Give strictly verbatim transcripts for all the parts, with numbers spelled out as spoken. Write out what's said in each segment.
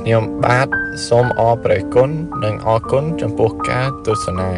ខ្ញុំបាទសូមអរព្រះគុណនិងអរគុណចំពោះការទស្សនា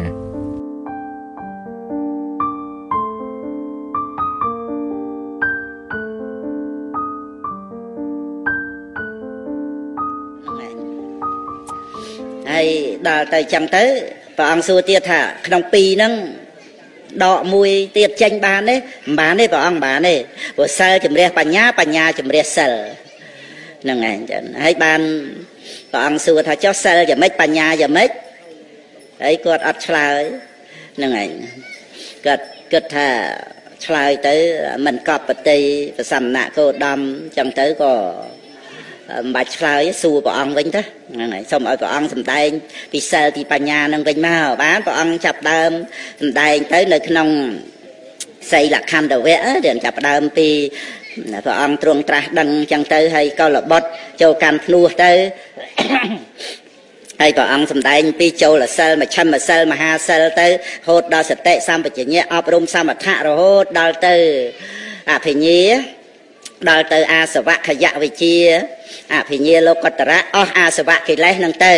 ហើយដល់ទៅចឹងទៅព្រះអង្គសួរទៀតថាក្នុងពីរហ្នឹងដកមួយទៀតចេញបានទេមិនបានទេព្រះអង្គមិនបានទេព្រោះសិលជំរះបញ្ញាបញ្ញាជំរះសិលហ្នឹងឯងចឹងហើយបានព្រះអង្គសួរថាចុះសិលយ៉ាងម៉េចបញ្ញាយ៉ាងម៉េចហើយគាត់អត់ឆ្លើយហ្នឹងឯងគាត់គិតថាឆ្លើយទៅមិនកប់បតីប្រសំណាគោដមចឹងទៅក៏មិនបាច់ឆ្លើយសួរព្រះអង្គវិញទៅហ្នឹងហើយសូមឲ្យព្រះអង្គសម្ដែងពីសិលពីបញ្ញានឹងវិញមកបានព្រះអង្គចាប់ដើមសម្ដែងទៅនៅក្នុងសីលខណ្ឌវៈដែលចាប់ដើមពីព្រះអង្គទ្រង់ត្រាស់ដឹងចឹងទៅហើយកុលបុត្រចូលកាន់ភ្នោះទៅហើយព្រះអង្គសម្ដែងពីចូលសិលមជ្ឈិមសិលមហាសិលទៅរហូតដល់សតិសម្បជញ្ញៈអប់រំសមថៈរហូតដល់ទៅអភិញ្ញាដល់ទៅអាសវៈខយវិជ្ជាអភិញ្ញាលោកតរៈអស់អាសវៈកិលេសហ្នឹងទៅ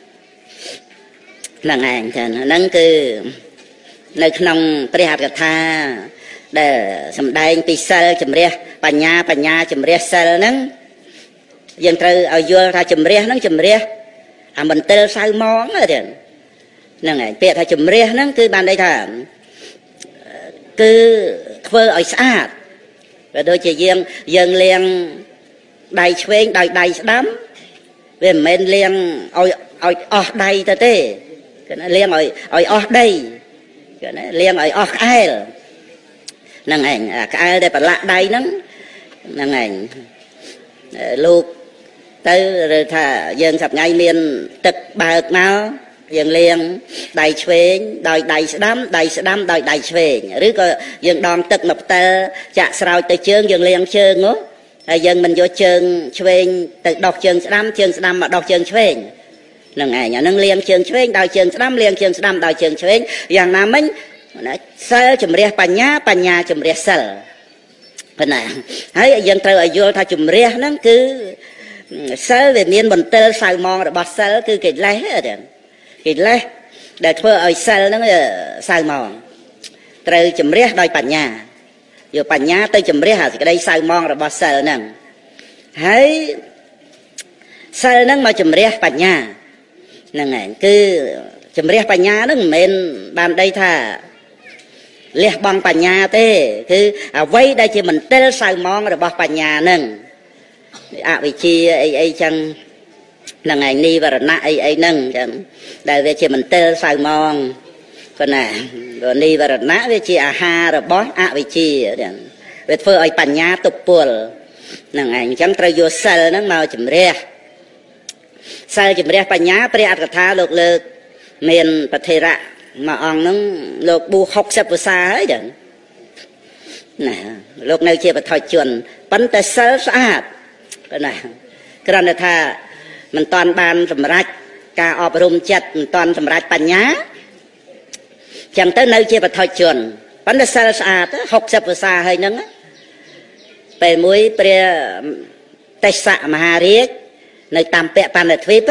ហ្នឹងឯងចឹងហ្នឹងគឺនៅក្នុងព្រះអត្ថកថាដែលសម្ដែងពីសិលជំរះបញ្ញាបញ្ញាជំរះសិលហ្នឹងយើងត្រូវឲ្យយល់ថាជំរះហ្នឹងជំរះអាមន្ទិលសៅមងហ្នឹងហ្នឹងឯងពាក្យថាជំរះហ្នឹងគឺបានន័យថាគឺធ្វើឲ្យស្អាតបើដូចជាយើងយើងលាងដៃឆ្វេងដោយដៃស្ដាំវាមិនមែនលាងឲ្យឲ្យអស់ដៃទៅទេគឺណាលាងឲ្យឲ្យអស់ដីគឺណាលាងឲ្យអស់ក្អែលហ្នឹងឯងអាក្អែលដែលប្រឡាក់ដៃហ្នឹងហ្នឹងឯងលោកទៅឬថាយើងសប្ងៃមានទឹកបើកមកយើងលាងដៃឆ្វេងដោយដៃស្ដាំដៃស្ដាំដោយដៃឆ្វេងឬក៏យើងដងទឹកមកផ្ទិលចាក់ស្រោចទៅជើងយើងលាងជើងនោះហើយយើងមិនយកជើងឆ្វេងទៅដោះជើងស្ដាំជើងស្ដាំមកដោះជើងឆ្វេងហ្នឹងឯងអាហ្នឹងលាងជើងឆ្វេងដោយជើងស្ដាំលាងជើងស្ដាំដោយជើងឆ្វេងយ៉ាងណាមិញសិលជំរះបញ្ញាបញ្ញាជំរះសិលប៉ុណ្ណាហើយយើងត្រូវឲ្យយល់ថាជំរះហ្នឹងគឺសិលវាមានមន្ទិលសៅមងរបស់សិលគឺកិលេសហ្នឹងកិលេសដែលធ្វើឲ្យសិលហ្នឹងសៅមងត្រូវជំរះដោយបញ្ញាយកបញ្ញាទៅជំរះអាសេចក្តីសៅមងរបស់សិលហ្នឹងហើយសិលហ្នឹងមកជំរះបញ្ញាហ្នឹងឯងគឺជំរះបញ្ញាហ្នឹងមិនមែនបានដីថាលះបង់បញ្ញាទេគឺអ្វីដែលជាមន្ទិលសៅមងរបស់បញ្ញាហ្នឹងអវិជ្ជាអីអីចឹងហ្នឹងឯងនិវរណៈអីអីហ្នឹងចឹងដែលវាជាមន្ទិលសៅមងប៉ុណ្ណានិវរណៈវាជាអាហាររបស់អវិជ្ជាចឹងវាធ្វើឲ្យបញ្ញាទប់ពលហ្នឹងឯងអញ្ចឹងត្រូវយកសិលហ្នឹងមកជំរះសិលជំរះបញ្ញាព្រះអត្ថកថាលោកលើកមានប្រធេរៈមួយអង្គហ្នឹងលោកបួសហុកសិបវស្សាហើយចឹងណាលោកនៅជាបឋមជនប៉ុន្តែសិលស្អាតណាគ្រាន់តែថាមិនតាន់បានសម្រេចការអប់រំចិត្តមិនតាន់សម្រេចបញ្ញាចឹងទៅនៅជាបឋមជនប៉ុន្តែសិលស្អាតហុកសិបវស្សាហើយហ្នឹងពេលមួយព្រះទេសៈមហារាជនៅតាមពាក់បណ្ឌទ្វីប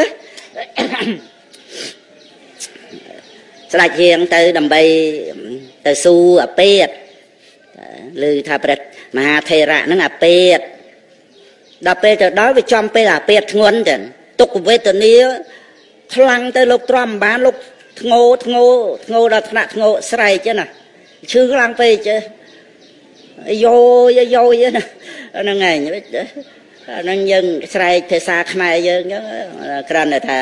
ស្ដេចហៀងទៅដើម្បីទៅស៊ូអាពេតឬថាព្រះមហាថេរៈហ្នឹងអាពេតដល់ពេលទៅដល់វាចំពេលអាពេតធ្ងន់ចឹងទុក្ខវេទនាខ្លាំងទៅលោកទ្រាំមិនបានលោកធ្ងោធ្ងោធ្ងោដល់ថ្នាក់ធ្ងោស្រែកចឹងណាឈឺខ្លាំងពេកចេះយោយោយណាហ្នឹងឯងហ្នឹងយើងស្រែកភាសាខ្មែរយើងចឹងគ្រាន់តែថា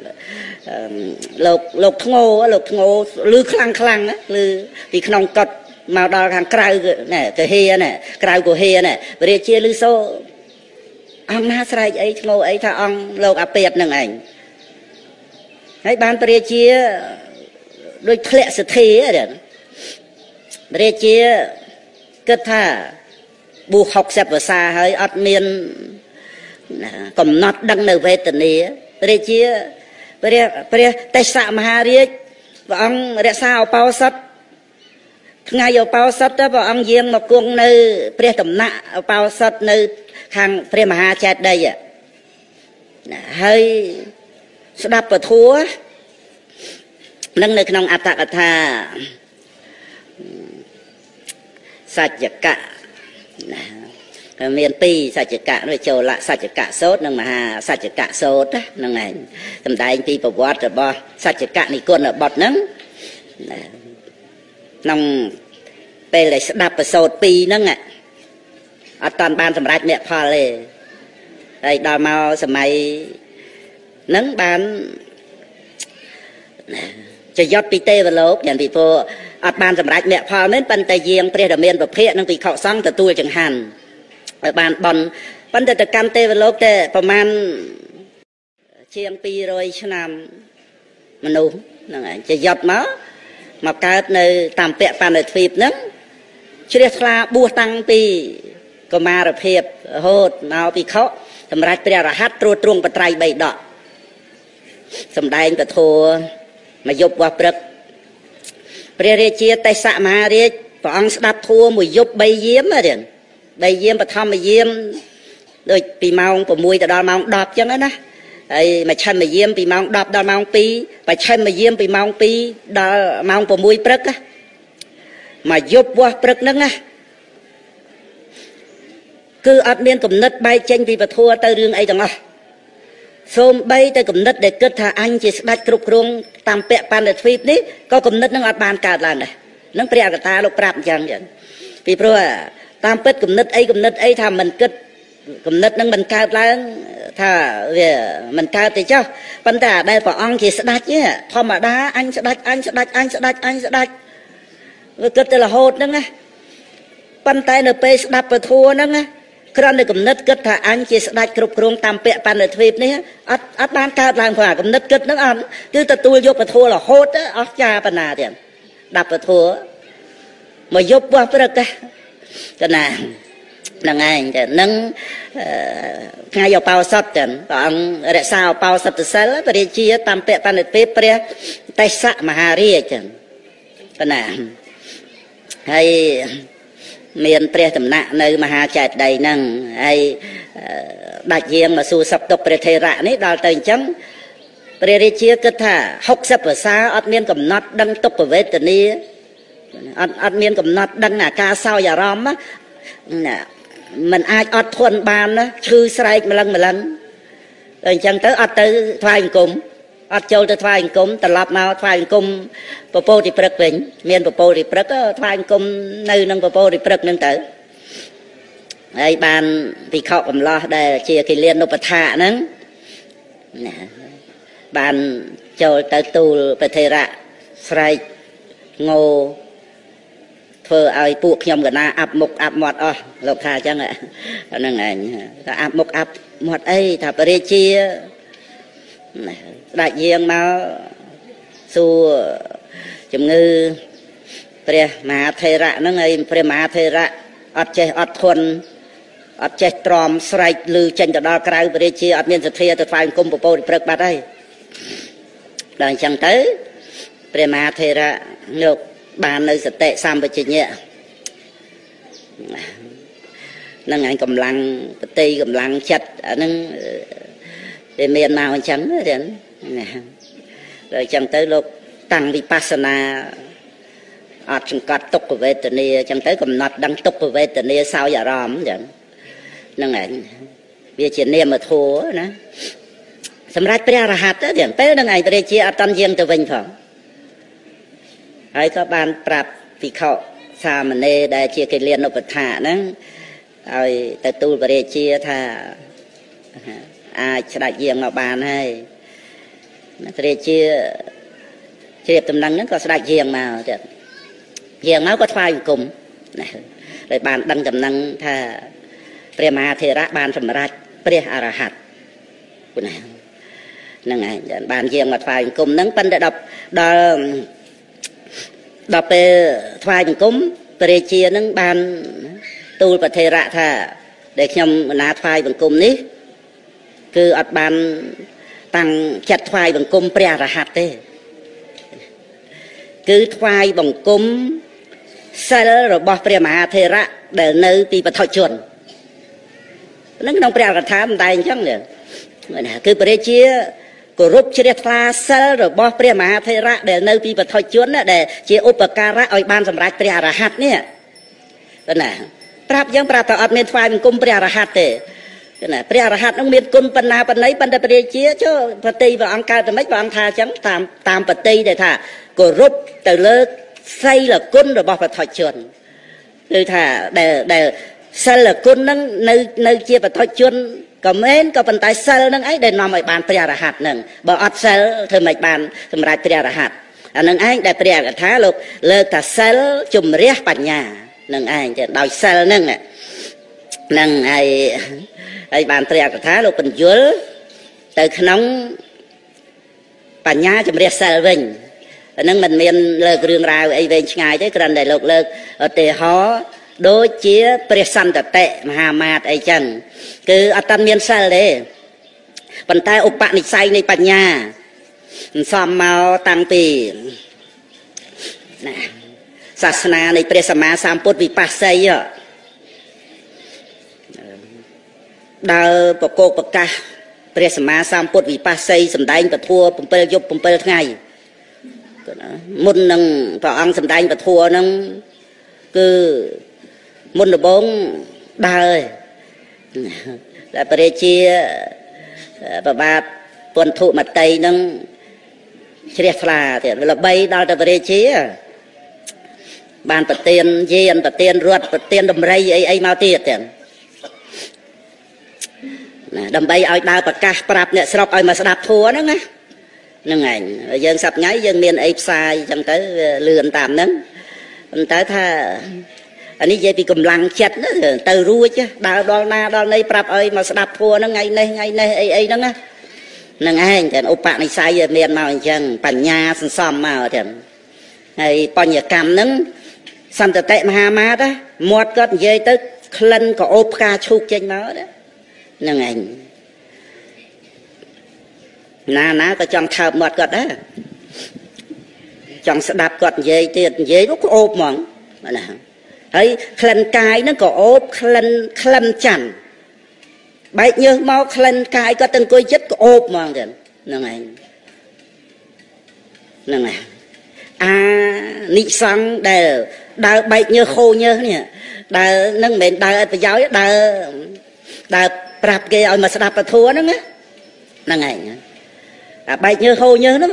លោកលោកធ្ងោលោកធ្ងោលឺខ្លាំងខ្លាំងលឺពីក្នុងកត់មកដល់ខាងក្រៅណែកាហេណែក្រៅកាហេណែព្រះរាជាលឺសូអង្គណាស្រែកអីធ្ងោអីថាអង្គលោកអាពេតហ្នឹងឯងហើយបានព្រះរាជាដូចធ្លាក់សទ្ធាហ្នឹងព្រះរាជាគិតថាបួសហុកសិបវស្សាហើយអត់មានកំណត់ដឹងនៅវេទនាព្រះរាជាព្រះព្រះទេសៈមហារាជព្រះអង្គរក្សាឧបោសថថ្ងៃឧបោសថទៅព្រះអង្គយាងមកគង់នៅព្រះដំណាក់ឧបោសថនៅខាងព្រះមហាចេតិយហើយស្ដាប់ពធัวនឹងនៅក្នុងអត្តកថាសច្ចកៈណាមានពីរសច្ចកៈនោះចូលសច្ចកៈសូត្រនិងមហាសច្ចកៈសូត្រហ្នឹងឯងសម្ដែងពីប្រវត្តិរបស់សច្ចកៈនិគុណបុត្រហ្នឹងក្នុងពេលដែលស្ដាប់ប្រសូតពីរហ្នឹងអត់តាន់បានសម្រេចមគ្គផលទេហើយដល់មកសម័យហ្នឹងបានចយុទ្ធពីទេវលោកយ៉ាងពីព្រោះអត់បានសម្រេចមគ្គផលមែនប៉ុន្តែយាងព្រះរាមាប្រភេទនិងភិក្ខុសង្ឃទទួលចង្ហាន់ឲ្យបានបន់ប៉ុន្តែទៅកម្មទេវលោកតែប្រមាណជាងពីររយឆ្នាំមនុស្សហ្នឹងឯងចយុទ្ធមកមកកើតនៅតាមពាក់បណ្ឌិតទ្វីបហ្នឹងជ្រះថ្លាបួសតាំងពីកុមារភាពរហូតមកភិក្ខុសម្រាប់ព្រះរហ័តត្រួតត្រងបត្រៃបីដកសម្ដែងពធមកយប់វោះព្រឹកព្រះរាជាទេសៈមហារាជព្រះអង្គស្ដាប់ធัวមួយយប់បីយាមទេបីយាមបឋមយាមដូចពីម៉ោងប្រាំមួយទៅដល់ម៉ោងដប់អញ្ចឹងណាហើយមកឆិនមួយយាមពីម៉ោងដប់ដល់ម៉ោងពីរបច្ឆិនមួយយាមពីម៉ោងពីដល់ម៉ោងប្រាំមួយព្រឹកមកយប់វោះព្រឹកហ្នឹងណាគឺអត់មានគំនិតបែកចេញពីពធទៅរឿងអីទាំងអស់សូម្បីតែគំនិតដែលគិតថាអញជាស្ដេចគ្រប់គ្រងតាមពាក់បណ្ឌិតទ្វីបនេះក៏គំនិតនឹងអត់បានកើតឡើងដែរនឹងព្រះអកតាលោកប្រាប់អញ្ចឹងចឹងពីព្រោះតាមពិតគំនិតអីគំនិតអីថាមិនគិតគំនិតនឹងមិនកើតឡើងថាវាមិនកើតទេចុះប៉ុន្តែដែលព្រះអង្គជាស្ដេចធម្មតាអញស្ដេចអញស្ដេចអញស្ដេចអញស្ដេចវាគិតទៅរហូតហ្នឹងណាប៉ុន្តែនៅពេលស្ដាប់ពធហ្នឹងណាគ្រាន់តែគំនិតគិតថាអញជាស្ដេចគ្រប់គ្រងតាមពាក្យបណ្ឌិតទ្វីបនេះអត់អត់បានកើតឡើងព្រោះគំនិតគិតហ្នឹងអត់គឺទទួលយកពធរហូតអស់ចាបណ្ណាទៀតដាប់ពធមកយប់បោះព្រឹកកណាហ្នឹងឯងតែនឹងថ្ងៃឧបោសថចឹងព្រះអង្គរក្សាឧបោសថសិលព្រះរាជាតាមពាក្យបណ្ឌិតទ្វីបព្រះទេសៈមហារាជចឹងកណាហើយមានព្រះដំណាក់នៅមហាចេតិយហ្នឹងហើយដាច់យាងមកសួរសុខទុក្ខព្រះថេរៈនេះដល់ទៅអញ្ចឹងព្រះរាជាគិតថាហុកសិបភាសាអត់មានកំណត់ដឹងទុក្ខវេទនាអត់អត់មានកំណត់ដឹងអាការសោយអារម្មណ៍ណាมันអាចអត់ធន់បានណាឈឺស្រែកម្លឹងម្លឹងតែអញ្ចឹងទៅអត់ទៅថ្វាយអង្គមអត់ចូលទៅថ្វាយអង្គមត្រឡប់មកថ្វាយអង្គមពពោធិព្រឹកវិញមានពពោធិព្រឹកថ្វាយអង្គមនៅនឹងពពោធិព្រឹកហ្នឹងទៅហើយបានភិក្ខុកំឡោះដែលជាគិលានុបដ្ឋាហ្នឹងណាបានចូលទៅទូលព្រះថេរៈស្រែកងោធ្វើឲ្យពួកខ្ញុំកណាអាប់មុខអាប់មាត់អស់លោកថាអញ្ចឹងហ្នឹងឯងថាអាប់មុខអាប់មាត់អីថាព្រះរាជាស្ដេចយាងមកសួរជំងឺព្រះមហាថេរៈហ្នឹងហើយព្រះមហាថេរៈអត់ចេះអត់ធន់អត់ចេះទ្រាំស្រែកឮចេញទៅដល់ក្រៅព្រះរាជាអត់មានសទ្ធាទៅថ្វាយអង្គមពពោធិព្រឹកបាត់ហើយដល់អញ្ចឹងទៅព្រះមហាថេរៈលោកបាននៅសតិសម្បជញ្ញៈហ្នឹងឯងកម្លាំងបតិកម្លាំងចិត្តអាហ្នឹងវាមានមកអញ្ចឹងទេណាដល់អញ្ចឹងទៅលោកតាំងវិបស្សនាអត់សង្កត់ទុក្ខវេទនាអញ្ចឹងទៅកំណត់ដឹងទុក្ខវេទនាសោយអារម្មណ៍អញ្ចឹងហ្នឹងឯងវាជានាមធម៌ណាសម្រាប់ព្រះអរហន្តទៅពេលហ្នឹងឯងព្រះរាជាអត់តន់យាងទៅវិញផងហើយក៏បានប្រាប់ភិក្ខុសាមណេរដែលជាគិលានុបដ្ឋាហ្នឹងឲ្យទៅទូលព្រះរាជាថាអាចស្ដេចយាងមកបានហើយព្រះរាជាជ្រាបដំណឹងហ្នឹងក៏ស្ដេចយាងមកទៀតយាងមកក៏ថ្វាយបង្គំណាហើយបានដឹងដំណឹងថាព្រះមហាថេរៈបានសម្រេចព្រះអរហន្តពុណាហ្នឹងឯងបានយាងមកថ្វាយបង្គំហ្នឹងប៉ុន្តែដល់ដល់ដល់ពេលថ្វាយបង្គំព្រះរាជានឹងបានទូលព្រះថេរៈថាដែលខ្ញុំបណ្ណាថ្វាយបង្គំនេះគឺអត់បានតាំងចិត្តថ្វាយបង្គំព្រះអរហន្តទេគឺថ្វាយបង្គំសិលរបស់ព្រះមហាថេរៈដែលនៅទីបឋមជនហ្នឹងក្នុងព្រះអរហន្តមិនតែអញ្ចឹងទេគឺព្រះរាជាគោរពជ្រះថ្លាសិលរបស់ព្រះមហាថេរៈដែលនៅពីបឋមជនដែលជាឧបការៈឲ្យបានសម្រេចព្រះអរហន្តនេះណាប្រាប់យើងប្រាប់ថាអត់មានថ្វាយបង្គំព្រះអរហន្តទេណាព្រះអរហន្តនឹងមានគុណប៉ុណ្ណាប៉ុណ្ណីប៉ុន្តែព្រះរាជាចុះប្រតិព្រះអង្គកើតតែម៉េចព្រះអង្គថាអញ្ចឹងតាមតាមប្រតិដែលថាគោរពទៅលើសីលគុណរបស់បឋមជនគឺថាដែលដែលសិលគុណនឹងនៅនៅជាបឋមជនក៏មែនក៏ប៉ុន្តែសិលនឹងអីដែលនាំឲ្យបានព្រះអរហន្តនឹងបើអត់សិលធ្វើមិនបានសម្រេចព្រះអរហន្តអានឹងឯងដែលព្រះកថាលោកលើកថាសិលជំរះបញ្ញានឹងឯងដោយសិលនឹងនឹងហើយហើយបានព្រះកថាលោកបញ្យលទៅក្នុងបញ្ញាជំរះសិលវិញអានឹងមិនមានលើករឿងរ៉ាវអីវែងឆ្ងាយទេគ្រាន់តែលោកលើកឧទាហរណ៍ដូចជាព្រះសន្តតិមហាមាត្រអីចឹងគឺអត់តាន់មានសិលទេប៉ុន្តែឧបនិស្ស័យនៃបញ្ញាសំមកតាំងពីណាសាសនានៃព្រះសម្មាសម្ពុទ្ធវិបស្សីដើរប្រកោកប្រកាសព្រះសម្មាសម្ពុទ្ធវិបស្សីសម្ដែងពធัว7យប់7ថ្ងៃមុននឹងព្រះអង្គសម្ដែងពធัวហ្នឹងគឺមុនដំបូងដើរតែព្រះរាជាប្របាទពន្ធុមតីនឹងជ្រះថ្លាទៀតល្បីដល់តែព្រះរាជាបានប្រទានយានប្រទានរត់ប្រទានដំរីអីអីមកទៀតទៀតណាដើម្បីឲ្យដើរប្រកាសប្រាប់អ្នកស្រុកឲ្យមកស្ដាប់ធัวហ្នឹងណាហ្នឹងឯងយើងសប្តាហ៍ថ្ងៃយើងមានអីផ្សាយអញ្ចឹងទៅលឿនតាមហ្នឹងប៉ុន្តែថាអានេះនិយាយពីកម្លាំងចិត្តទៅរួចដើរដល់ណាដល់ណីប្រាប់ឲ្យមកស្ដាប់ធัวហ្នឹងថ្ងៃនេះថ្ងៃនេះអីអីហ្នឹងណាហ្នឹងឯងតែឧបនិស្ស័យមានមកអញ្ចឹងបញ្ញាសន្សំមកទៀតហើយបញ្ញកម្មហ្នឹងសន្តតិមហាមាត្រមាត់គាត់និយាយទៅក្លិនក៏អូបផ្កាឈូកចេញមកហ្នឹងឯងណាណាក៏ចង់ថើបមាត់គាត់ដែរចង់ស្ដាប់គាត់និយាយទៀតនិយាយនោះក៏អូបហ្មងណាហើយក្លិនកាយហ្នឹងក៏អូបក្លិនក្លិនច័ន្ទបែកញើសមកក្លិនកាយគាត់ទៅអង្គុយចិត្តក៏អូបហ្មងទៀតហ្នឹងឯងហ្នឹងឯងអានិសង្ឃដែលដើរបែកញើសហូរញើសនេះដើរហ្នឹងមិនមែនដើរឲ្យប្រយោជន៍ដើរដើរប្រាប់គេឲ្យមកស្ដាប់ពធัวហ្នឹងណាហ្នឹងឯងអាបែកញើសហូរញើសហ្នឹង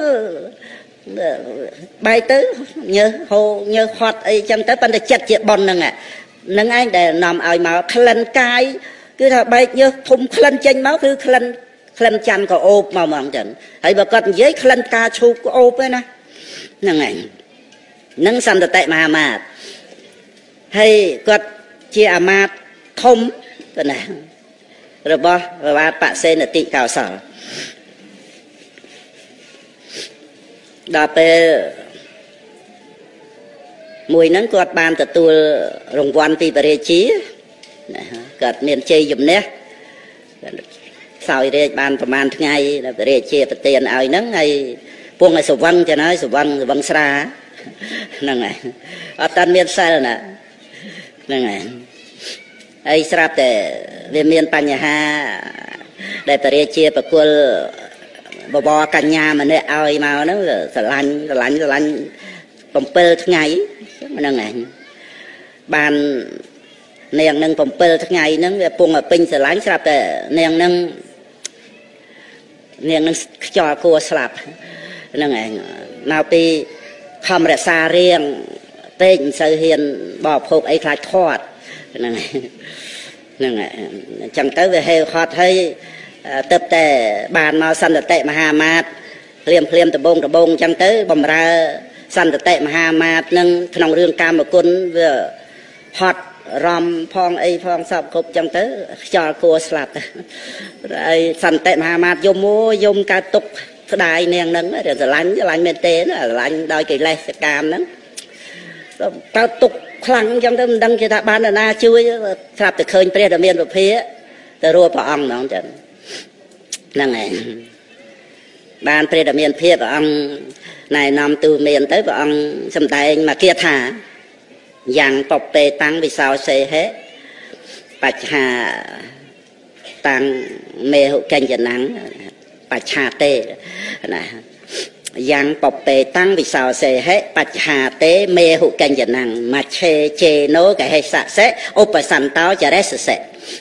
បែកទៅញើសហូរញើសហត់អីចឹងទៅប៉ុន្តែចិត្តជាប៉ុនហ្នឹងហ្នឹងឯងដែលនាំឲ្យមកក្លិនកាយគឺថាបែកញើសធំក្លិនចេញមកគឺក្លិនក្លិនច័ន្ទក៏អូបមកហ្មងចឹងហើយបើគាត់និយាយក្លិនផ្កាឈូកក៏អូបឯណាហ្នឹងឯងនឹងសន្តតិមហាមាត្រហើយគាត់ជាអាមាត្យធំទៅណារបស់ព្រះបាទបសេនតិកោសលដល់ពេលមួយហ្នឹងគាត់បានទទួលរង្វាន់ពីព្រះរាជាគាត់មានជ័យជំនះសោយរាជបានប្រហែលថ្ងៃព្រះរាជាប្រទានឲ្យហ្នឹងហើយពងឲ្យសវឹងចឹងហើយសវឹងសវឹងស្រាហ្នឹងហើយអត់តាន់មានសិលណាហ្នឹងហើយហើយស្រាប់តែវាមានបញ្ហាដែលព្រះរាជាប្រគល់បបរកញ្ញាម្នាក់ឲ្យមកហ្នឹងស្រឡាញ់ស្រឡាញ់ស្រឡាញ់7ថ្ងៃហ្នឹងឯងបាននាងនឹង7ថ្ងៃហ្នឹងវាពងឲ្យពេញស្រឡាញ់ស្រាប់តែនាងនឹងនាងនឹងខ្យល់គួរស្លាប់ហ្នឹងឯងមកពីខំរក្សារៀងពេកមិនសូវហ៊ានបរិភោគអីខ្លាចខាត់ហ្នឹងហ្នឹងអញ្ចឹងទៅវាហេវខាត់ហើយទៅតែបានមកសន្តតិមហាមាត្រភ្លាមភ្លាមដបងដបងអញ្ចឹងទៅបំរើសន្តតិមហាមាត្រនឹងក្នុងរឿងកាមគុណវាហត់រំផងអីផងសពគ្រប់អញ្ចឹងទៅខ្យល់គួរស្លាប់ហើយសន្តតិមហាមាត្រយំអូយំកើតទុកស្ដាយនាងហ្នឹងស្រឡាញ់ស្រឡាញ់មែនទេស្រឡាញ់ដោយកិលេសកាមហ្នឹងកើតទុកខ្លាំងអញ្ចឹងទៅមិនដឹងគេថាបានណាជួយស្រាប់តែឃើញព្រះដែលមានពភាទៅរួចព្រះអង្គហ្មងចឹងហ្នឹងឯងបានព្រះដែលមានភាពព្រះអង្គណែនាំទូមានទៅព្រះអង្គសម្ដែងមកគាថាយ៉ាងបបេតាំងវិសោសេហេបច្ឆាតាំងមេហុកញ្ញណੰបច្ឆាទេណាយ៉ាងបបេតាំងវិសោសេហេបច្ឆាទេមេហុកញ្ញណੰមច្ឆេជេណូកហេសៈសេឧបសន្តោចរិសសេ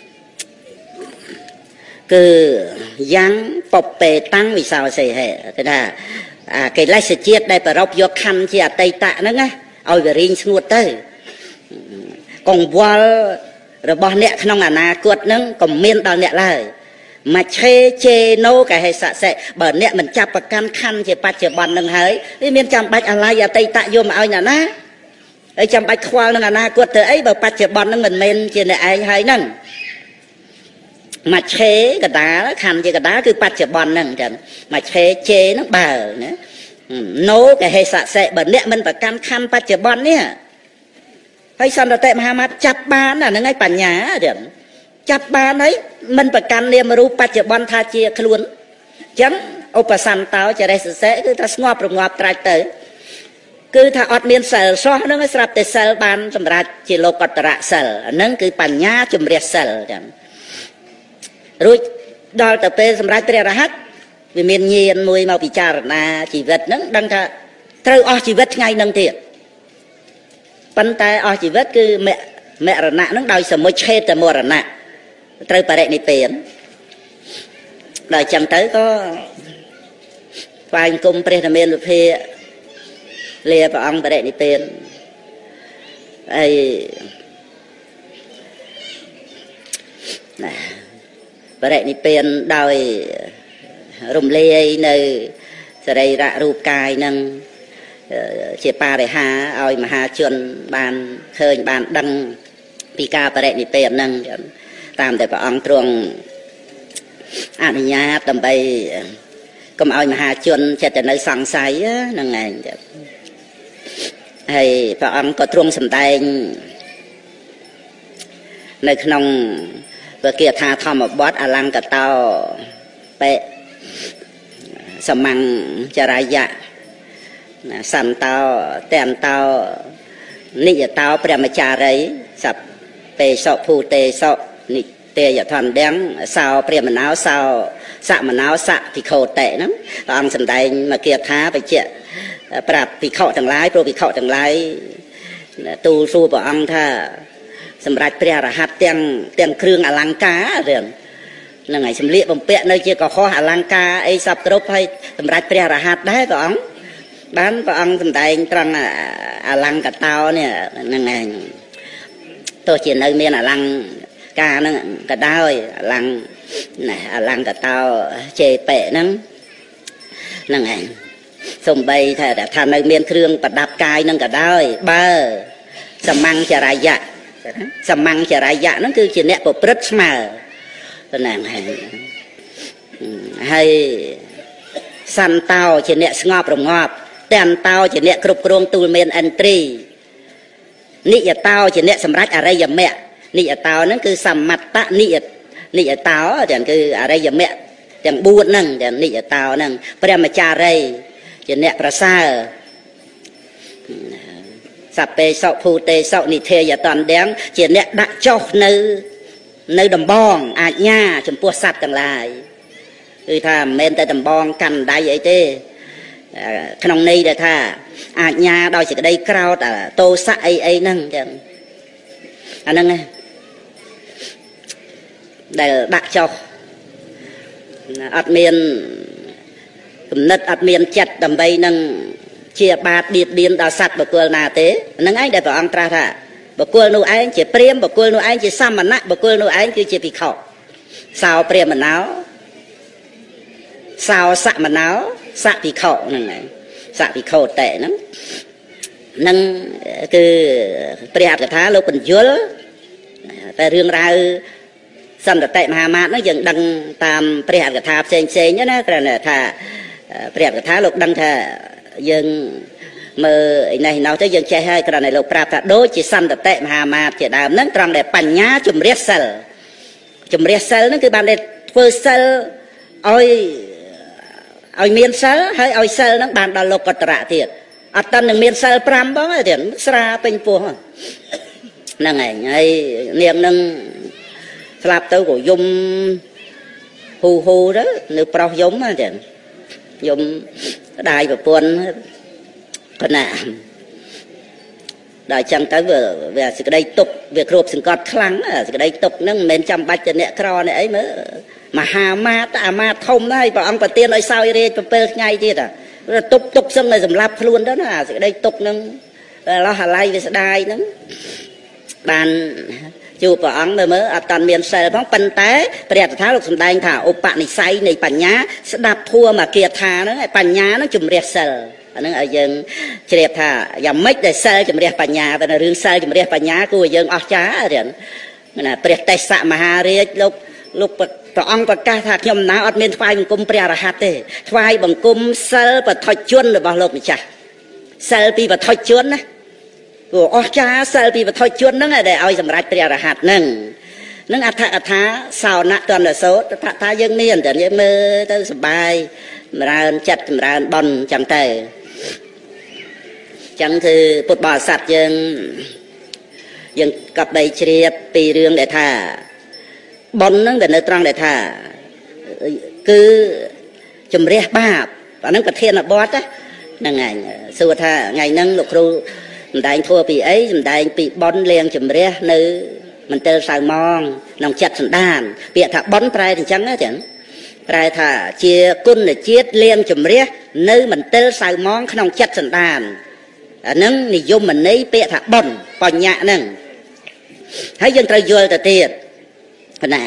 គឺយ៉ាងបបេតាំងវិសោសេហេគឺថាអាកិលេសជាតិដែលប្ររពយកខណ្ឌជាអតីតហ្នឹងណាឲ្យវារីងស្ងួតទៅកង្វល់របស់អ្នកក្នុងអនាគតហ្នឹងក៏មានដល់អ្នកឡើយមច្ឆេជេណូកហេសៈសេបើអ្នកមិនចាប់ប្រកាន់ខណ្ឌជាបច្ចុប្បន្នហ្នឹងហើយវាមានចាំបាច់អាឡ័យអតីតយកមកឲ្យអ្នកណាហើយចាំបាច់ខ្វល់នឹងអនាគតទៅអីបើបច្ចុប្បន្នហ្នឹងមិនមែនជាអ្នកឯងហើយហ្នឹងមច្ឆេកដាលខណ្ឌជាកដាលគឺបច្ចុប្បន្នហ្នឹងចឹងមច្ឆេជេហ្នឹងបើណាណូកហេសៈសេបើអ្នកមិនប្រកាន់ខណ្ឌបច្ចុប្បន្ននេះហើយសន្តតិមហាមាត្រចាប់បានអាហ្នឹងឯងបញ្ញាទៀតចាប់បានហើយមិនប្រកាន់នាមរូបបច្ចុប្បន្នថាជាខ្លួនអញ្ចឹងឧបសន្តោចរិសសេគឺថាស្ងប់រងាប់ត្រាច់ទៅគឺថាអត់មានសិលសោះហ្នឹងស្រាប់តែសិលបានសម្រាប់ជាលោកតរៈសិលអាហ្នឹងគឺបញ្ញាជំរះសិលចឹងរួចដល់ទៅពេលសម្រាប់ព្រះរហ័តវាមានញាណមួយមកពិចារណាជីវិតហ្នឹងដឹងថាត្រូវអស់ជីវិតថ្ងៃហ្នឹងទៀតប៉ុន្តែអស់ជីវិតគឺមមរណៈហ្នឹងដោយសមុច្ឆេតមរណៈត្រូវបរិនិព្វានដល់ចឹងទៅក៏ថ្វាយអង្គមព្រះធមានវិភាលាព្រះអង្គបរិនិព្វានហើយណាបរិនិព្វានដោយរំលាយនៅសរីរៈរូបកាយនឹងជាបរិហាឲ្យមហាជនបានឃើញបានដឹងពីការបរិនិព្វានហ្នឹងតាមតែព្រះអង្គទ្រង់អនុញ្ញាតដើម្បីកុំឲ្យមហាជនចិត្តទៅនៅសង្ស័យហ្នឹងឯងហើយព្រះអង្គក៏ទ្រង់សម្ដែងនៅក្នុងពគាថាធម្មបទអលង្កតោបេសមੰចរាយៈសន្តោតន្តោនិយតោព្រះមចារីសព្ពេសភូតេសនិទេយធម្មទាំងសោព្រះមណោសោសមណោសភិក្ខុតេហ្នឹងព្រះអង្គសម្ដែងមកគាថាបច្ចៈប្រាប់ភិក្ខុទាំងឡាយព្រោះភិក្ខុទាំងឡាយទូលសួរព្រះអង្គថាសម្រាប់ព្រះរហ័តទាំងទាំងគ្រឿងអលង្ការរឿងហ្នឹងហើយសម្លៀកបំពាក់នៅជាកុហកអលង្ការអីសពគ្រប់ហើយសម្រាប់ព្រះរហ័តដែរព្រះអង្គបានព្រះអង្គសម្ដែងត្រង់អលង្កតោនេះហ្នឹងឯងទោះជានៅមានអលង្ការហ្នឹងក៏ដោយអលង្ណាអលង្កតោជេបេហ្នឹងហ្នឹងឯងសំបីថាថានៅមានគ្រឿងប្រដាប់កាយហ្នឹងក៏ដោយបើសមੰចរាយៈសមੰចរាយៈហ្នឹងគឺជាអ្នកប្រព្រឹត្តស្មើហ្នឹងហើយហើយសន្តោជាអ្នកស្ងប់រងាប់តន្តោជាអ្នកគ្រប់គ្រងទូលមានឥន្ទ្រីនិយតោជាអ្នកសម្រេចអរិយមគ្គនិយតោហ្នឹងគឺសមត្តនិយនិយតោទាំងគឺអរិយមគ្គទាំងបួនហ្នឹងទាំងនិយតោហ្នឹងព្រះមចារីជាអ្នកប្រសើរសព្ពេសភូតេសនិធេយតន្តទាំងជាអ្នកដាក់ចុះនៅនៅដំបងអាជ្ញាចំពោះសត្វទាំងឡាយគឺថាមិនមែនតែដំបងកាន់ដៃអីទេក្នុងន័យដែលថាអាជ្ញាដោយសេចក្តីក្រោធតោសៈអីអីហ្នឹងចឹងអាហ្នឹងដែលដាក់ចុះអត់មានគំនិតអត់មានចិត្តដើម្បីនឹងជាបាតបៀតបៀនដល់សត្វបុគ្គលណាទេហ្នឹងឯងដែលព្រះអង្គត្រាស់ថាបុគ្គលនោះឯងជាព្រាហ្មណ៍បុគ្គលនោះឯងជាសមណៈបុគ្គលនោះឯងគឺជាភិក្ខុសោព្រាហ្មណោសោសមណោសភិក្ខុហ្នឹងឯងសភិក្ខុតេហ្នឹងហ្នឹងគឺព្រះអត្ថកថាលោកបញ្យលតែរឿងរ៉ាវសន្តតិមហាមាត្រហ្នឹងយើងដឹងតាមព្រះអត្ថកថាផ្សេងផ្សេងណាគ្រាន់តែថាព្រះអត្ថកថាលោកដឹងថាយើងមើលឯនេះណោះទៅយើងចេះហើយគ្រាន់តែលោកប្រាប់ថាដូចជាសន្តតិមហាមាត្រជាដើមហ្នឹងត្រង់ដែលបញ្ញាជំរះសិលជំរះសិលហ្នឹងគឺបានតែធ្វើសិលឲ្យឲ្យមានសិលហើយឲ្យសិលហ្នឹងបានដល់លោកតរៈទៀតអត់តនឹងមានសិលប្រាំផងទៀតស្រាពេញពោះហ្នឹងឯងហើយនាងនឹងស្លាប់ទៅក៏យំ hù hù đó nước pro giống á chứ giống đài và buồn con nè đại chẳng tới vừa về sự đây tục việc rộp sự cọt khăn à sự đây tục nó men chăm bạch cho nẹt cro này ấy mới mà hà ma ta ma thông đấy và ông bà tiên nói sao đi cho pê ngay chứ à tục tục xong rồi dùm lạp luôn đó là sự đây tục nó lo hà lai về đài nó bàn chụp vào ông mới ở toàn miền sài phóng pan té bẹt tháo lục sầm đai thả ốp bạn này say này bản nhá sẽ đạp thua mà kia thà nó bản nhá nó chùm riết sờ nó ở dân riết thà giảm mấy để sờ chùm riết bản nhá và là riêng sờ chùm riết bản nhá của dân ở chá rồi là bẹt tay sạ mà hà riết lúc lúc vào ông và ca thạc nhom ná ở miền phai bằng cung bẹt là hạt thế phai bằng cung sờ và thoi chuôn rồi vào lục này chả sờ pi và thoi chuôn á củaอចាសិលពីវត្ថុជនហ្នឹងដែលឲ្យសម្រេចព្រះរហ័តហ្នឹងនឹងអត្ថកថាសោណតនសោតថាថាយើងមានតែយើងមើលទៅសប្បាយចម្រើនចិត្តចម្រើនបន់ចឹងទៅចឹងគឺពុទ្ធបរិស័ទយើងយើងកັບដីជ្រាបពីរឿងដែលថាបន់ហ្នឹងវានៅត្រង់ដែលថាគឺជំរះបាបអាហ្នឹងប្រធានបទហ្នឹងឯងសួរថាថ្ងៃហ្នឹងលោកគ្រូសម្ដែងធัวពីអីសម្ដែងពីបនលៀងជំរះនៅមន្ទិលសៅមងក្នុងចិត្តសន្តានពាក្យថាបនប្រែអញ្ចឹងណាចឹងប្រែថាជាគុណជាតិលៀងជំរះនៅមន្ទិលសៅមងក្នុងចិត្តសន្តានអានឹងនិយមន័យពាក្យថាបនបញ្ញាហ្នឹងហើយយើងត្រូវយល់ទៅទៀតណា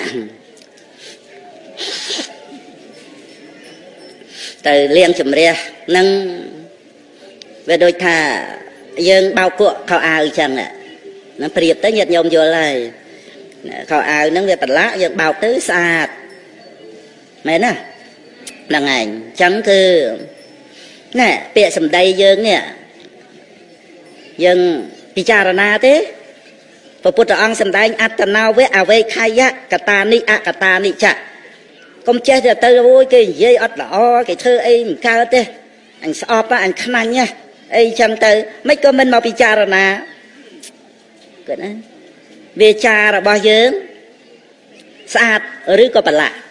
ទៅលៀងជំរះនឹងវាដូចថាយើងបោកគក់ខោអាវអញ្ចឹងហ្នឹងប្រៀបទៅញាតិញោមយល់ហើយខោអាវហ្នឹងវាប្រឡាក់យើងបោកទៅស្អាតមែនណាហ្នឹងឯងអញ្ចឹងគឺណែពាក្យសម្ដីយើងនេះយើងពិចារណាទេព្រះពុទ្ធអង្គសម្ដែងអត្តនោវៈអវេខយៈកតានិអកតានិចៈកុំចេះតែទៅអូយគេនិយាយអត់ល្អគេធ្វើអីមិនកើតទេអញស្អប់អញខ្មាញ់ណាអីចឹងទៅមិនក៏មិនមកពិចារណាគាត់ណាវាចារបស់យើងស្អាតឬក៏ប្រឡាក់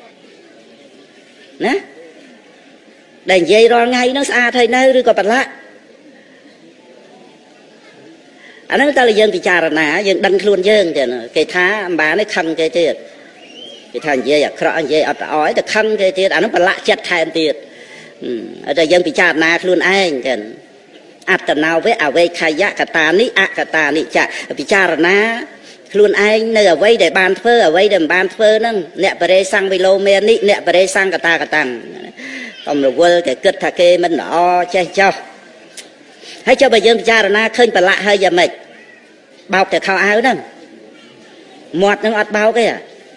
ណាដែលនិយាយរាល់ថ្ងៃនោះស្អាតហើយនៅឬក៏ប្រឡាក់អាហ្នឹងតើយើងពិចារណាយើងដឹងខ្លួនយើងទៀតគេថាអំបាននេះខឹងគេទៀតគេថានិយាយអាក្រក់និយាយអត់ល្អតែខឹងគេទៀតអាហ្នឹងប្រឡាក់ចិត្តថែមទៀតតែយើងពិចារណាខ្លួនឯងទៀតអត្តនោវៈអវេខយៈកតានិអកតានិចៈពិចារណាខ្លួនឯងនៅអ្វីដែលបានធ្វើអ្វីដែលមិនបានធ្វើហ្នឹងអ្នកបរិសង្ឃវិលោមេនិអ្នកបរិសង្ឃកតាកតាំងកុំរវល់គេគិតថាគេមិនល្អចេះចោះហើយចុះបើយើងពិចារណាឃើញប្រឡាក់ហើយយ៉ាងម៉េចបោកតែខោអាវហ្នឹងមាត់ហ្នឹងអត់បោកទេ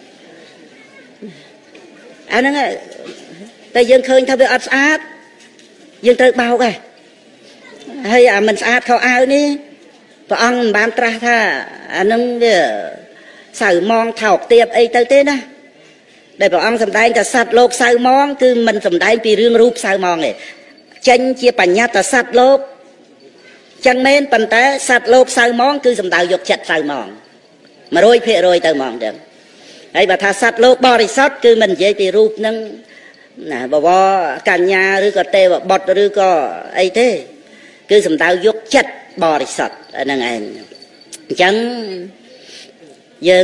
អាហ្នឹងតែយើងឃើញថាវាអត់ស្អាតយើងត្រូវបោកឯងហើយអាមិនស្អាតខោអាវនេះព្រះអង្គមិនបានត្រាស់ថាអានឹងវាសៅมองថោកទៀបអីទៅទេណាដែលព្រះអង្គសម្ដែងថាសត្វលោកសៅมองគឺមិនសម្ដែងពីរឿងរូបសៅมองទេចេញជាបញ្ញត្តិសត្វលោកចឹងមែនប៉ុន្តែសត្វលោកសៅมองគឺសម្ដៅយកចិត្តសៅมอง một trăm phần trăm ទៅហ្មងចឹងហើយបើថាសត្វលោកបរិសុទ្ធគឺមិននិយាយពីរូបនឹងណាបវរកញ្ញាឬក៏ទេវបុត្រឬក៏អីទេគឺសំដៅយកចិត្តបរិសុទ្ធហ្នឹងឯងអញ្ចឹងយើង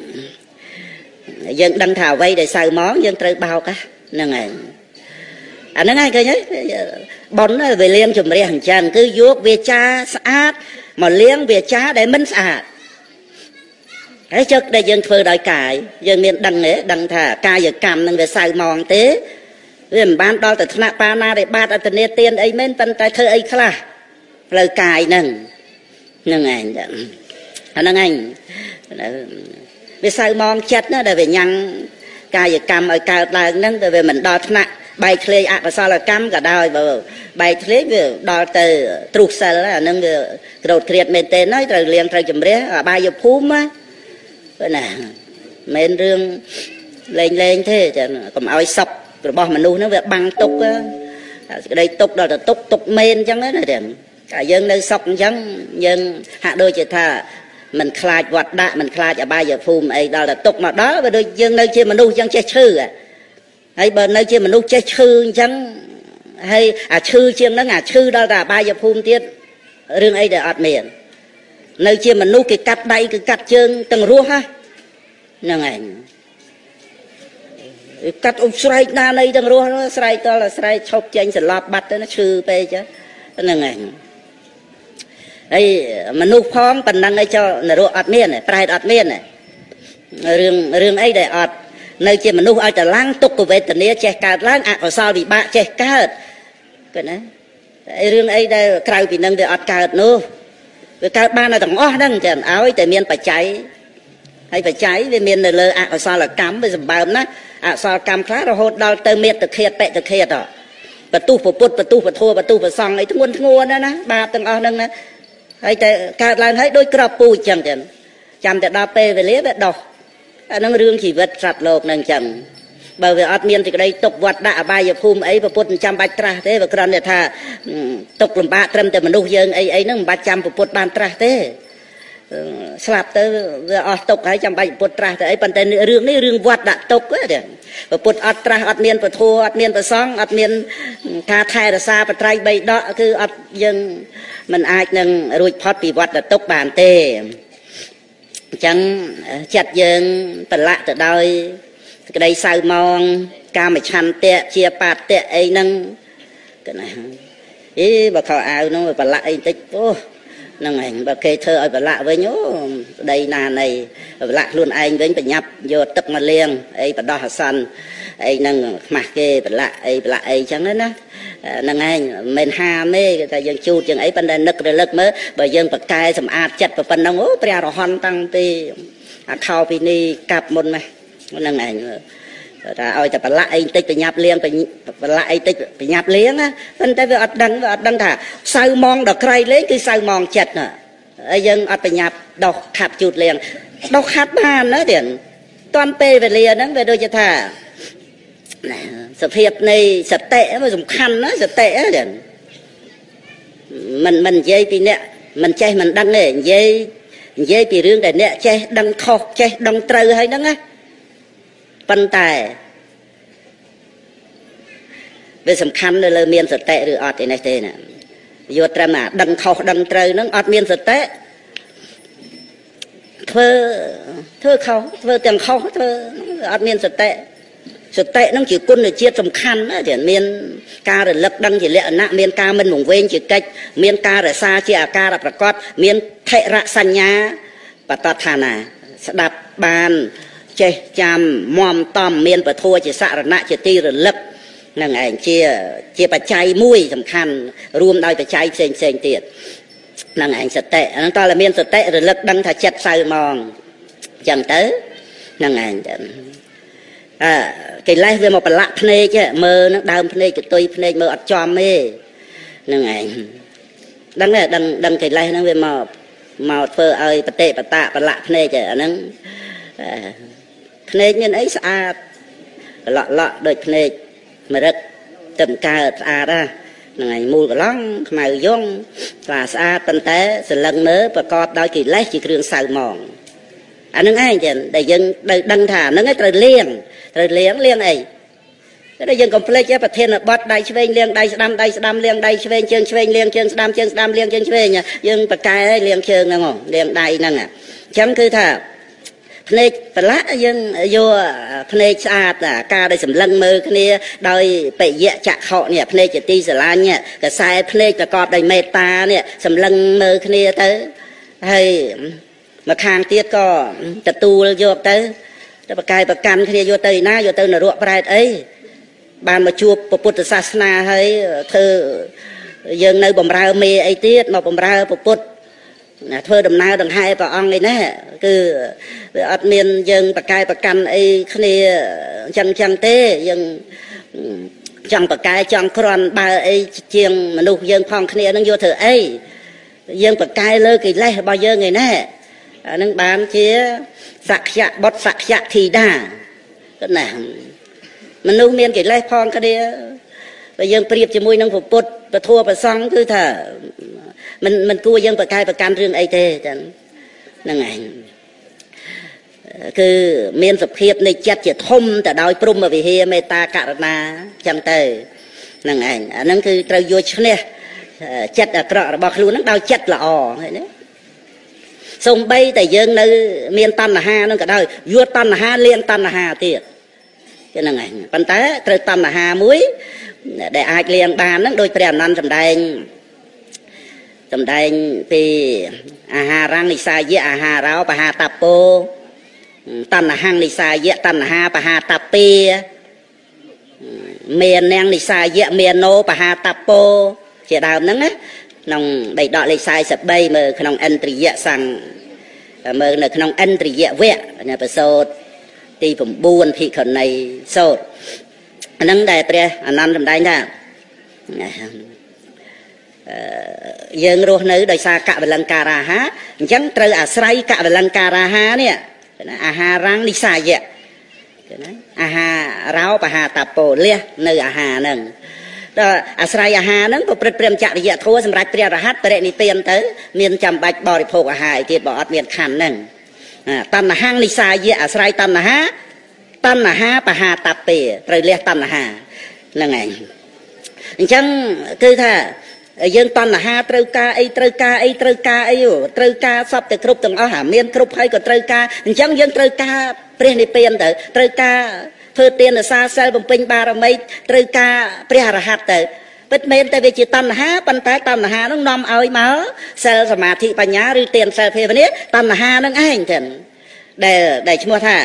យើងដឹងថាអ្វីដែលសៅมองយើងត្រូវបោកហ្នឹងឯងអាហ្នឹងឯងឃើញទេបនវាលៀងជំរះអញ្ចឹងគឺយកវាចាស្អាតមកលៀងវាចាដែលមិនស្អាតហើយចុះដែលយើងធ្វើដោយកាយយើងមានដឹងទេដឹងថាកាយកម្មនឹងវាសៅมองទេវាមិនបានដល់ទៅថ្នាក់បាណាដែលបាតអត្តនេទានអីមែនប៉ុន្តែធ្វើអីខ្លះផ្លូវកាយហ្នឹងហ្នឹងឯងអាហ្នឹងឯងវាសៅมองចិត្តណាដែលវាញ៉ាំងកាយកម្មឲ្យកើតឡើងហ្នឹងតែវាមិនដល់ថ្នាក់បែកធ្លាយអកុសលកម្មក៏ដោយបើបែកធ្លាយវាដល់ទៅទ្រុះសិលអាហ្នឹងវាក្រោតគ្រៀតមែនទេហើយត្រូវលៀងត្រូវជំរះអបាយភូមិណាណាមែនរឿងលេងលេងទេចាកុំឲ្យសពរបស់មនុស្សហ្នឹងវាបាំងទុកសេចក្តីទុកដល់ទៅទុកទុកមែនអញ្ចឹងណាតែយើងនៅសពអញ្ចឹងយើងហាក់ដូចជាថាមិនខ្លាចវត្តដាក់មិនខ្លាចអបាយភូមិអីដល់ទៅទុកមកដល់វាដូចយើងនៅជាមនុស្សអញ្ចឹងចេះឈឺហើយបើនៅជាមនុស្សចេះឈឺអញ្ចឹងហើយអាឈឺជាងហ្នឹងអាឈឺដល់តែអបាយភូមិទៀតរឿងអីដែលអត់មាននៅជាមនុស្សគេកាត់ដៃគឺកាត់ជើងទាំងរស់ហ្នឹងឯងកាត់អ៊ុបស្រែកណានៃទាំងរស់ស្រែកតល់ស្រែកឈប់ចេញសន្លប់បាត់ទៅឈឺពេកចឹងហ្នឹងឯងហើយមនុស្សផងប៉ុណ្ណឹងឯងចុះនរកអត់មានប្រែតអត់មានរឿងរឿងអីដែលអត់នៅជាមនុស្សឲ្យតឡាំងទុក្ខវេទនាចេះកើតឡើងអកុសលវិបាកចេះកើតគឺណារឿងអីដែលក្រៅពីនឹងវាអត់កើតនោះវាកើតបានតែទាំងអស់ហ្នឹងចឹងឲ្យតែមានបច្ច័យហើយបច្ច័យវាមាននៅលើអកុសលកម្មវាសម្បើមណាអកុសលកម្មខ្លះរហូតដល់ទៅមេត្តាឃាតបេតឃាតបទុះពុទ្ធបទុះពធបទុះប្រសង់អីធ្ងន់ធ្ងរណាណាបាបទាំងអស់ហ្នឹងណាហើយតែកើតឡើងហើយដូចក្របពូជចឹងចឹងចាំតែដល់ពេលវេលាវាដោះអាហ្នឹងរឿងជីវិតសត្វលោកហ្នឹងចឹងបើវាអត់មានសេចក្តីទុកវត្តដាក់អបាយភូមិអីពុទ្ធមិនចាំបាច់ត្រាស់ទេវាគ្រាន់តែថាទុកលំបាកត្រឹមតែមនុស្សយើងអីអីហ្នឹងមិនបាច់ចាំពុទ្ធបានត្រាស់ទេស្លាប់ទៅវាអស់ទុកហើយចាំបាច់ពុទ្ធត្រាស់ទៅអីប៉ុន្តែរឿងនេះរឿងវត្តដាក់ទុកទេពុទ្ធអត់ត្រាស់អត់មានពធអត់មានប្រសងអត់មានការថែរក្សាបត្រៃបីដកគឺអត់យើងមិនអាចនឹងរួចផុតពីវត្តដាក់ទុកបានទេអញ្ចឹងចិត្តយើងប្រឡាក់ទៅដោយក្តីសៅមងកាមឆន្ទៈជាបាតៈអីហ្នឹងកណាអីបើខោអាវហ្នឹងប្រឡាក់អីបន្តិចអូហ្នឹងឯងបើគេធ្វើឲ្យប្រឡាក់វិញអូប្តីណានៃប្រឡាក់ខ្លួនឯងវិញប្រញាប់យកទឹកមកលាងអីបដោះអាសន្នអីហ្នឹងខ្មាស់គេប្រឡាក់អីប្រឡាក់អីចឹងណាហ្នឹងឯងមិនហាមទេគេថាយើងជូតយ៉ាងអីប៉ុន្តែនឹករលឹកមើលបើយើងប្រកែសម្អាតចិត្តប៉ុណ្ណឹងអូព្រះរហន្តតាំងពីអាខោពីនេះកាប់មុនម៉េះហ្នឹងឯងថាឲ្យតែប្រឡាក់អីបន្តិចប្រញាប់លាងប្រឡាក់អីបន្តិចប្រញាប់លាងណាប៉ុន្តែវាអត់ដឹងវាអត់ដឹងថាសៅมองដល់ក្រៃលេងគឺសៅมองចិត្តណាហើយយើងអត់ប្រញាប់ដោះខាត់ជូតលាងដោះខាត់បានណាទៀតតាន់ពេលវេលាហ្នឹងវាដូចជាថាសភាពនៃសតិវាសំខាន់ណាសតិហ្នឹងមិនមិននិយាយពីអ្នកមិនចេះមិនដឹងទេនិយាយនិយាយពីរឿងដែលអ្នកចេះដឹងខុសចេះដឹងត្រូវហើយហ្នឹងណាប៉ុន្តែវាសំខាន់នៅលើមានសតិឬអត់ឯនេះទេណាយកត្រឹមអាដឹងខុសដឹងត្រូវហ្នឹងអត់មានសតិធ្វើធ្វើខុសធ្វើទាំងខុសធ្វើអត់មានសតិសតិហ្នឹងជាគុណជាតិសំខាន់ណាដែលមានការរលឹកដឹងជាលក្ខណៈមានការមិនវង្វេងជាកិច្ចមានការរក្សាជាអាការៈប្រកបមានថិរសញ្ញាបតដ្ឋានាស្ដាប់បានចេះចាំមមតំមានពធជាសរណៈជាទីរលឹកនឹងឯងជាជាបច្ច័យមួយសំខាន់រួមដោយបច្ច័យផ្សេងផ្សេងទៀតនឹងឯងសតិហ្នឹងតើមានសតិរលឹកដឹងថាចិត្តសៅមងអញ្ចឹងទៅនឹងឯងទៅអើកិលេសវាមកប្រឡាក់ភ្នែកមើលនឹងដើមភ្នែកកតុយភ្នែកមើលអត់ចំទេនឹងឯងដឹងទេដឹងដឹងកិលេសហ្នឹងវាមកមកធ្វើឲ្យបតិបតៈប្រឡាក់ភ្នែកអាហ្នឹងភ្នែកមានអីស្អាតឡក់ឡក់ដូចភ្នែកមរឹកទៅកើតស្អាតណាហ្នឹងឯងមូលកន្លងខ្មៅយងស្អាតស្អាតប៉ុន្តែសលឹងមើលប្រកបដោយកិលេសជាគ្រឿងសៅមងអាហ្នឹងឯងចឹងដែលយើងត្រូវដឹងថាហ្នឹងឯងត្រូវលាងត្រូវលាងលាងអីតែយើងកុំភ្លេចប្រធានបទដៃឆ្វេងលាងដៃស្ដាំដៃស្ដាំលាងដៃឆ្វេងជើងឆ្វេងលាងជើងស្ដាំជើងស្ដាំលាងជើងឆ្វេងយើងប្រកែឲ្យលាងជើងហ្នឹងលាងដៃហ្នឹងអញ្ចឹងគឺថាភ្នែកប្រឡាក់យើងយកភ្នែកស្អាតការដែលសម្លឹងមើលគ្នាដោយបយៈចក្ខុនេះភ្នែកជាទីស្រឡាញ់កសែភ្នែកប្រកបដោយមេត្តានេះសម្លឹងមើលគ្នាទៅហើយមកខាងទៀតក៏ទទួលយកទៅទៅប្រកែប្រកាន់គ្នាយកទៅណាយកទៅនរកប្រែតអីបានមកជួបពុទ្ធសាសនាហើយធ្វើយើងនៅបំរើមេអីទៀតមកបំរើពុទ្ធណាធ្វើដំណើរដង្ហែព្រះអង្គឯណាគឺវាអត់មានយើងប្រកែប្រកាន់អីគ្នាអញ្ចឹងចឹងទេយើងចង់ប្រកែចង់ក្រន់បើអីជាងមនុស្សយើងផងគ្នានឹងយកធ្វើអីយើងប្រកែលើកិលេសរបស់យើងឯណាអានឹងបានជាសក្យបុត្រសក្យធីតាគាត់ណាមនុស្សមានកិលេសផងគ្នាបើយើងប្រៀបជាមួយនឹងពុទ្ធពធប្រសង្ឃគឺថាមិនមិនគួរយើងប្រកែប្រកាន់រឿងអីទេចឹងហ្នឹងឯងគឺមានសភាពនៃចិត្តជាធំទៅដោយព្រមវិហារមេត្តាករុណាចឹងទៅហ្នឹងឯងអាហ្នឹងគឺត្រូវយកឈ្នះចិត្តអាក្រក់របស់ខ្លួនហ្នឹងដោយចិត្តល្អឃើញទេសូម្បីតែយើងនៅមានតណ្ហាហ្នឹងក៏ដោយយកតណ្ហាលៀងតណ្ហាទៀតចឹងហ្នឹងឯងប៉ុន្តែត្រូវតណ្ហាមួយដែលអាចលៀងបានហ្នឹងដោយព្រះអនន្តសម្ដែងសម្ដែងពីអាហារនិសាយៈអាហារោបហាតពោតណ្ហੰនិសាយៈតណ្ហាបហាតពេមាននាងនិសាយៈមានណោបហាតពោជាដើមហ្នឹងណាក្នុងបៃដកលេខសែសិបបីមើលក្នុងឥន្ទ្រិយៈសង្ឃមើលនៅក្នុងឥន្ទ្រិយៈវគ្គប្រសូតទី៩ភិក្ខុនីសូត្រអាហ្នឹងដែលព្រះអនន្តសម្ដែងថាយើងរស់នៅដោយសារកវលង្ការាហាអញ្ចឹងត្រូវអាស្រ័យកវលង្ការាហានេះអាហារនិសាយៈណាអាហារោបហាតពោលះនៅអាហារហ្នឹងដល់អាស្រ័យអាហារហ្នឹងប្រព្រឹត្តព្រមចរិយធម៌សម្រាប់ព្រះរហ័តបរិនិព្វានទៅមានចាំបាច់បរិភោគអាហារអីទៀតបើអត់មានខណ្ឌហ្នឹងតណ្ហੰនិសាយៈអាស្រ័យតណ្ហាតណ្ហាបហាតពេត្រូវលះតណ្ហាហ្នឹងឯងអញ្ចឹងគឺថាយើងតណ្ហាត្រូវការអីត្រូវការអីត្រូវការអីត្រូវការសពតែគ្រប់ទាំងអស់មានគ្រប់ហើយក៏ត្រូវការអញ្ចឹងយើងត្រូវការព្រះនិព្វានទៅត្រូវការធ្វើទានសាសិលបំពេញបារមីត្រូវការព្រះអរហន្តទៅពិតមែនតែវាជាតណ្ហាប៉ុន្តែតណ្ហានឹងនាំឲ្យមកសិលសមាធិបញ្ញាឬទានសិលភាវនាតណ្ហានឹងឯងចឹងដែលដែលឈ្មោះថា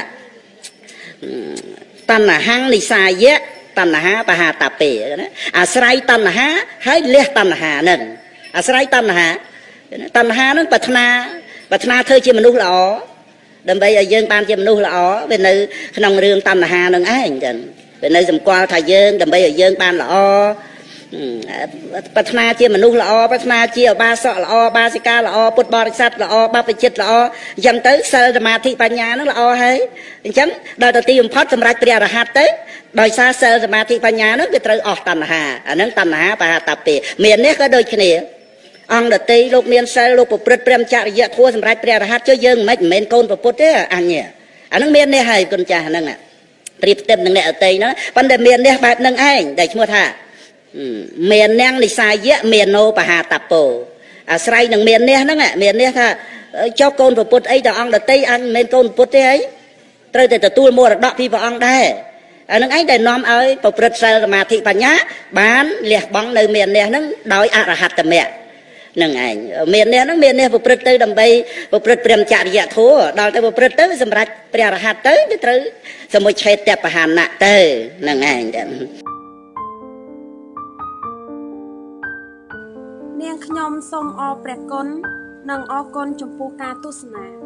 តណ្ហੰនិសាយៈតណ្ហាបហាតពេណាអាស្រ័យតណ្ហាហើយលះតណ្ហានឹងអាស្រ័យតណ្ហាតណ្ហានឹងប្រាថ្នាប្រាថ្នាធ្វើជាមនុស្សល្អដើម្បីឲ្យយើងបានជាមនុស្សល្អវានៅក្នុងរឿងតណ្ហានឹងឯងចឹងវានៅសម្គាល់ថាយើងដើម្បីឲ្យយើងបានល្អប្រាថ្នាជាមនុស្សល្អប្រាថ្នាជាឧបាសកល្អបាសិកាល្អពុទ្ធបរិស័ទល្អបព្វជិតល្អអញ្ចឹងទៅសិលសមាធិបញ្ញានឹងល្អហើយអញ្ចឹងដល់ទៅទីបំផុតសម្រាប់ព្រះអរហន្តទៅដោយសារសិលសមាធិបញ្ញានឹងវាត្រូវអស់តណ្ហាអានឹងតណ្ហាបហាតពេមាននេះក៏ដូចគ្នាអង្គដតីលោកមានសិលលោកប្រព្រឹត្តព្រមចរិយធម៌សម្រាប់ព្រះអរហន្តចុះយើងមិនមែនកូនប្រពុតទេអញអានឹងមាននេះហើយគុណចាស់ហ្នឹងប្រៀបផ្ទឹមនឹងអ្នកដតីហ្នឹងប៉ុន្តែមាននេះបែបហ្នឹងឯងដែលឈ្មោះថាមាននាងនិសាយៈមានណោបហាតពោអាស្រ័យនឹងមាននេះហ្នឹងមាននេះថាចុះកូនប្រពុតអីដល់អង្គដតីអញមិនមែនកូនប្រពុតទេអីត្រូវតែទទួលមរតកពីព្រះអង្គដែរអានឹងឯងដែលនាំឲ្យប្រព្រឹត្តសិលសមាធិបញ្ញាបានលះបង់នៅមាននេះហ្នឹងដោយអរហត្តមគ្គនឹងឯងមាននេះហ្នឹងមាននេះប្រព្រឹត្តទៅដើម្បីប្រព្រឹត្តព្រមចរិយធម៌ដល់ទៅប្រព្រឹត្តទៅសម្រាប់ព្រះអរហន្តទៅវាត្រូវសមុច្ឆេតបហានៈទៅនឹងឯងចឹងនាងខ្ញុំសូមអរព្រះគុណនិងអរគុណចំពោះការទស្សនា